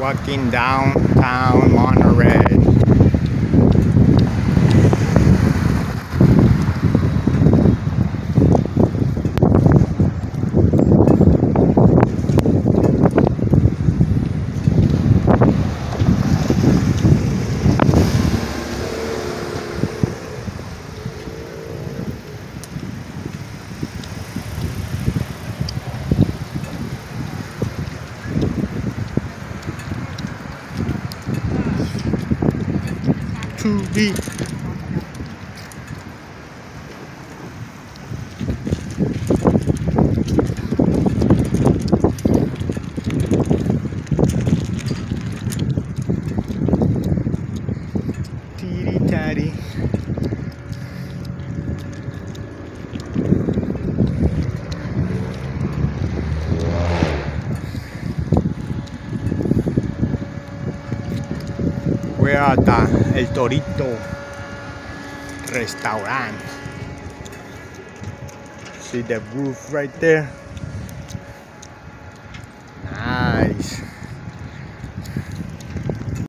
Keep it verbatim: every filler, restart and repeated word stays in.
Walking downtown Monterey. To be Titty tatty. We're at the El Torito restaurant. See the roof right there? Nice.